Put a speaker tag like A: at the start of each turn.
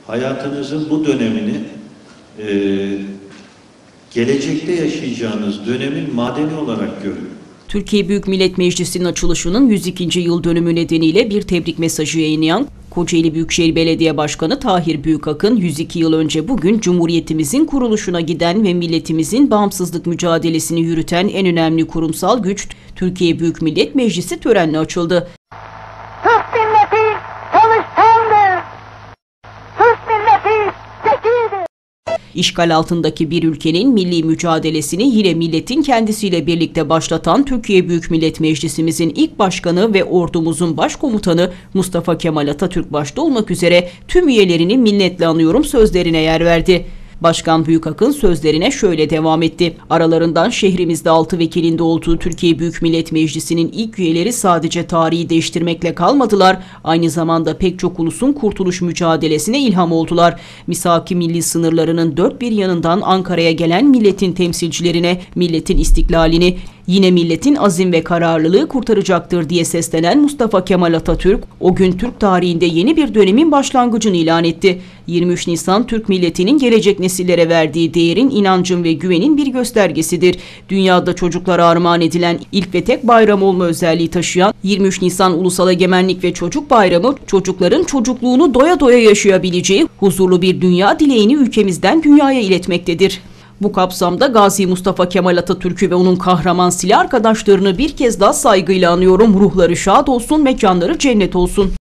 A: hayatınızın bu dönemini gelecekte yaşayacağınız dönemin madeni olarak görün.
B: Türkiye Büyük Millet Meclisi'nin açılışının 102. yıl dönümü nedeniyle bir tebrik mesajı yayınlayan Kocaeli Büyükşehir Belediye Başkanı Tahir Büyükakın, 102 yıl önce bugün Cumhuriyetimizin kuruluşuna giden ve milletimizin bağımsızlık mücadelesini yürüten en önemli kurumsal güç Türkiye Büyük Millet Meclisi törenle açıldı.
C: Türk milleti çalışkandır. Türk milleti zekidir.
B: İşgal altındaki bir ülkenin milli mücadelesini yine milletin kendisiyle birlikte başlatan Türkiye Büyük Millet Meclisimizin ilk başkanı ve ordumuzun başkomutanı Mustafa Kemal Atatürk başta olmak üzere tüm üyelerini minnetle anıyorum sözlerine yer verdi. Başkan Büyükakın sözlerine şöyle devam etti. Aralarından şehrimizde 6 vekilinde olduğu Türkiye Büyük Millet Meclisi'nin ilk üyeleri sadece tarihi değiştirmekle kalmadılar, aynı zamanda pek çok ulusun kurtuluş mücadelesine ilham oldular. Misaki milli sınırlarının dört bir yanından Ankara'ya gelen milletin temsilcilerine milletin istiklalini, yine milletin azim ve kararlılığı kurtaracaktır diye seslenen Mustafa Kemal Atatürk, o gün Türk tarihinde yeni bir dönemin başlangıcını ilan etti. 23 Nisan Türk milletinin gelecek nesillere verdiği değerin, inancın ve güvenin bir göstergesidir. Dünyada çocuklara armağan edilen ilk ve tek bayram olma özelliği taşıyan 23 Nisan Ulusal Egemenlik ve Çocuk Bayramı, çocukların çocukluğunu doya doya yaşayabileceği huzurlu bir dünya dileğini ülkemizden dünyaya iletmektedir. Bu kapsamda Gazi Mustafa Kemal Atatürk'ü ve onun kahraman silah arkadaşlarını bir kez daha saygıyla anıyorum. Ruhları şad olsun, mekanları cennet olsun.